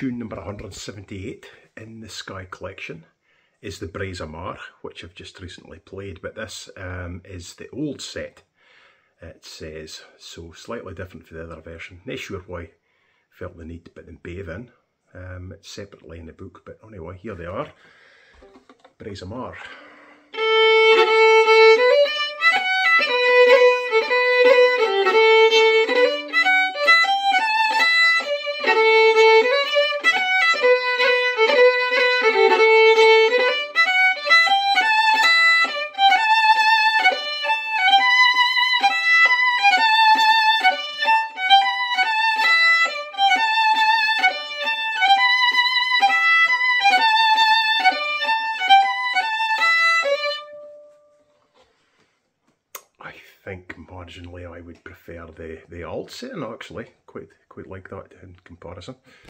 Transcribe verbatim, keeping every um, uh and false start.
tune number one hundred seventy-eight in the Skye Collection is the Brise Amar, which I've just recently played, but this um, is the old set, it says, so slightly different from the other version. Not sure why I felt the need to put them both in. Um, it's separately in the book, but anyway, here they are. Brise Amar. I think marginally I would prefer the, the alt setting actually, quite quite like that in comparison.